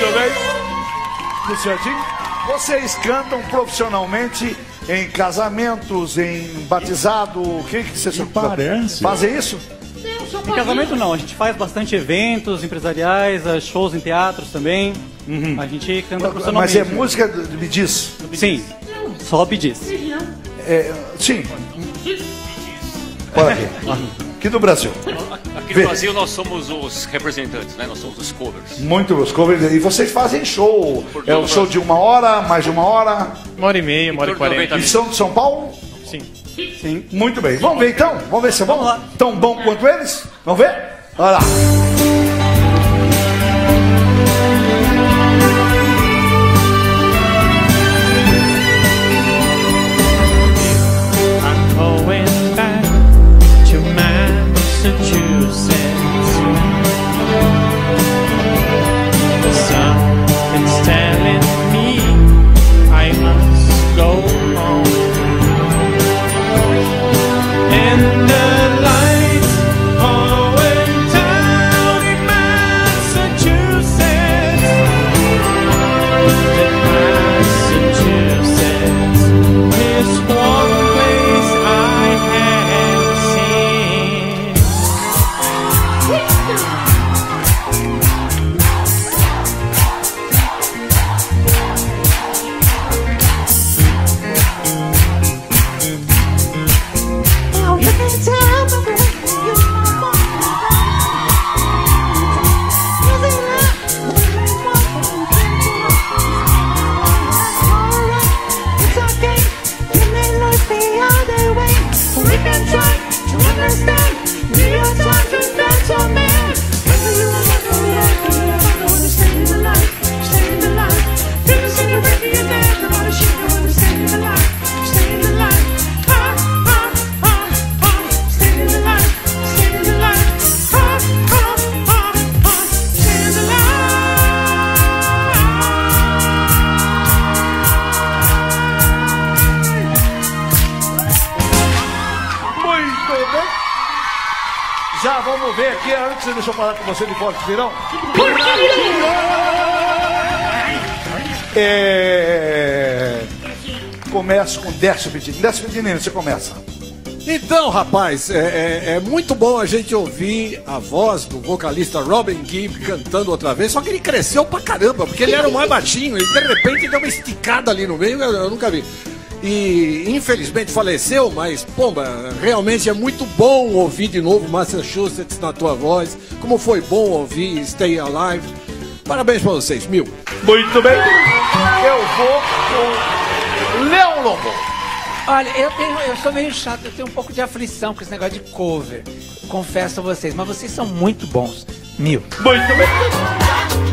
bem. Tudo certinho? Vocês cantam profissionalmente em casamentos, em batizado? O que vocês parece? Fazem isso? Em casamento não, a gente faz bastante eventos empresariais, shows em teatros também. A gente canta profissionalmente. Mas é música do Bee Gees? Sim, só Bee Gees. Sim. Olha aqui. Aqui do Brasil. Aqui no Brasil nós somos os representantes, né? Nós somos os covers. Muito os covers. E vocês fazem show. É um show de 1 hora, mais de 1 hora? 1h30, 1h40. E são de São Paulo? Sim. Sim. Muito bem. Vamos ver então? Vamos ver se é bom? Tão bom quanto eles? Vamos ver? Olha lá. Já vamos ver aqui, antes deixa eu falar com você de Forte Virão. Começo com Décio Bedini. Décio Bedini, você começa. Então, rapaz, é muito bom a gente ouvir a voz do vocalista Robin Gibb cantando outra vez, só que ele cresceu pra caramba, porque ele era o mais baixinho, e de repente deu uma esticada ali no meio, eu nunca vi. E infelizmente faleceu, mas, pomba, realmente é muito bom ouvir de novo Massachusetts na tua voz, como foi bom ouvir Stay Alive. Parabéns pra vocês, 1000. Muito bem, eu vou com Leão Lobo. Olha, eu sou meio chato, eu tenho um pouco de aflição com esse negócio de cover, confesso a vocês, mas vocês são muito bons. 1000. Muito bem.